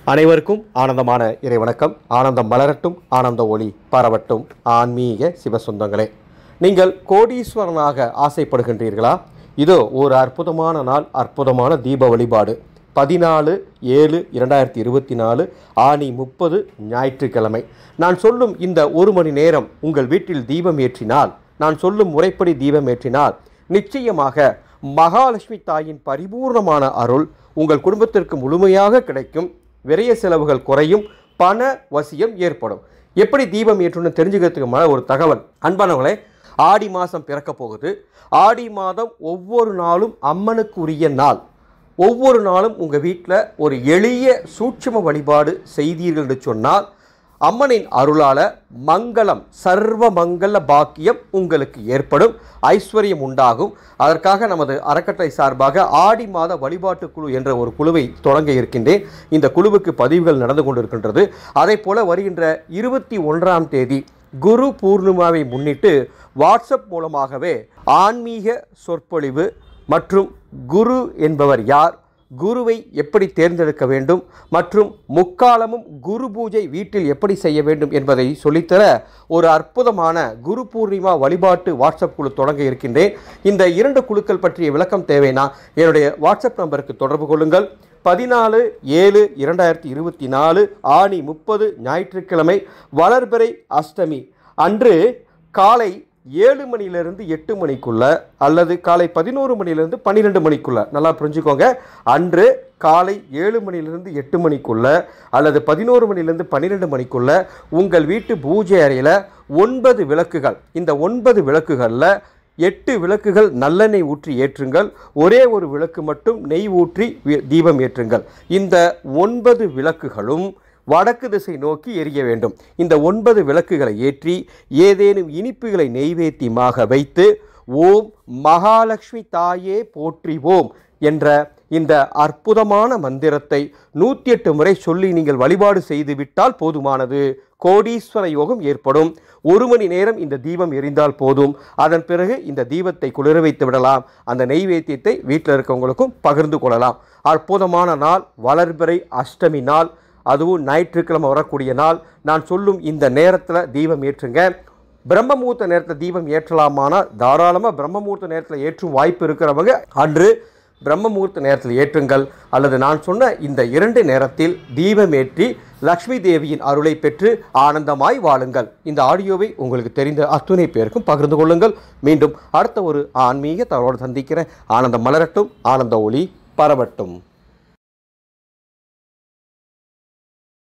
அனைவருக்கும் ஆனந்தமான இறைவணக்கம். ஆனந்தம் மலரட்டும், ஆனந்த ஒளி பரவட்டும். ஆன்மீக சிவசொந்தங்களே, நீங்கள் கோடீஸ்வரனாக ஆசைப்படுகின்றீர்களா? இதோ ஒரு அற்புதமான நாள், அற்புதமான தீப வழிபாடு. 14/7/2024 ஆனி 30 ஞாயிற்றுக்கிழமை. நான் சொல்லும் இந்த ஒரு மணி நேரம் உங்கள் வீட்டில் தீபம் ஏற்றினால், நான் சொல்லும் முறைப்படி தீபம் ஏற்றினால், நிச்சயமாக மகாலட்சுமி தாயின் பரிபூர்ணமான அருள் உங்கள் குடும்பத்திற்கு முழுமையாக கிடைக்கும். விரைய செலவுகள் குறையும், பண வசியம் ஏற்படும். எப்படி தீபம் ஏற்றணும்னு தெரிஞ்சுக்கிறதுக்கு ஒரு தகவல். அன்பானவங்களே, ஆடி மாதம் பிறக்க போகுது. ஆடி மாதம் ஒவ்வொரு நாளும் அம்மனுக்கு உரிய நாள். ஒவ்வொரு நாளும் உங்கள் வீட்டில் ஒரு எளிய சூட்சும வழிபாடு செய்தீர்கள் என்று சொன்னால், அம்மனின் அருளால் மங்களம், சர்வ மங்கள பாக்கியம் உங்களுக்கு ஏற்படும், ஐஸ்வர்யம் உண்டாகும். அதற்காக நமது அறக்கட்டளை சார்பாக ஆடி மாத வழிபாட்டு குழு என்ற ஒரு குழுவை தொடங்க இருக்கின்றேன். இந்த குழுவுக்கு பதிவுகள் நடந்து கொண்டிருக்கின்றது. அதே போல வருகின்ற 21ஆம் தேதி குரு பூர்ணிமாவை முன்னிட்டு வாட்ஸ்அப் மூலமாகவே ஆன்மீக சொற்பொழிவு மற்றும் குரு என்பவர் யார், குருவை எப்படி தேர்ந்தெடுக்க வேண்டும் மற்றும் முக்காலமும் குரு பூஜை வீட்டில் எப்படி செய்ய வேண்டும் என்பதை சொல்லித்தர ஒரு அற்புதமான குரு பூர்ணிமா வழிபாட்டு வாட்ஸ்அப் குழு தொடங்க இருக்கின்றேன். இந்த 2 குழுக்கள் பற்றிய விளக்கம் தேவைன்னா என்னுடைய வாட்ஸ்அப் நம்பருக்கு தொடர்பு கொள்ளுங்கள். 14/7/2024 ஆனி 30 ஞாயிற்றுக்கிழமை வளர்பிறை அஷ்டமி அன்று காலை 7 மணியிலிருந்து 8 மணிக்குள்ள அல்லது காலை 11 மணியிலிருந்து 12 மணிக்குள்ள, நல்லா புரிஞ்சுக்கோங்க. அன்று காலை 7 மணியிலிருந்து 8 மணிக்குள்ள அல்லது 11 மணியிலிருந்து 12 மணிக்குள்ள உங்கள் வீட்டு பூஜை அறையில் 9 விளக்குகள். இந்த 9 விளக்குகளில் 8 விளக்குகள் நல்லெண்ணெய் ஊற்றி ஏற்றுங்கள். ஒரே ஒரு விளக்கு மட்டும் நெய் ஊற்றி தீபம் ஏற்றுங்கள். இந்த 9 விளக்குகளும் வடக்கு திசை நோக்கி எரிய வேண்டும். இந்த 9 விளக்குகளை ஏற்றி ஏதேனும் இனிப்புகளை நெய்வேத்தியமாக வைத்து ஓம் மகாலட்சுமி தாயே போற்றிவோம் என்ற இந்த அற்புதமான மந்திரத்தை 108 முறை சொல்லி நீங்கள் வழிபாடு செய்துவிட்டால் போதுமானது. கோடீஸ்வர யோகம் ஏற்படும். 1 மணி நேரம் இந்த தீபம் எரிந்தால் போதும். அதன் பிறகு இந்த தீபத்தை குளிர வைத்து விடலாம். அந்த நெய்வேத்தியத்தை வீட்டில் இருக்கவங்களுக்கும் பகிர்ந்து கொள்ளலாம். அற்புதமான நாள், வளர்பிறை அஷ்டமி நாள், அதுவும் ஞாயிற்றுக்கிழமை வரக்கூடிய நாள். நான் சொல்லும் இந்த நேரத்தில் தீபம் ஏற்றுங்க. பிரம்ம முகூர்த்த நேரத்தில் தீபம் ஏற்றலாமானால் தாராளமாக பிரம்ம முகூர்த்த நேரத்தில் ஏற்றும் வாய்ப்பு இருக்கிறவங்க அன்று பிரம்ம முகூர்த்த நேரத்தில் ஏற்றுங்கள். அல்லது நான் சொன்ன இந்த 2 நேரத்தில் தீபம் ஏற்றி லக்ஷ்மி தேவியின் அருளை பெற்று ஆனந்தமாய் வாழுங்கள். இந்த ஆடியோவை உங்களுக்கு தெரிந்த அத்துணை பேருக்கும் பகிர்ந்து கொள்ளுங்கள். மீண்டும் அடுத்த ஒரு ஆன்மீக தகவலோடு சந்திக்கிறேன். ஆனந்தம் மலரட்டும், ஆனந்த ஒளி பரவட்டும்.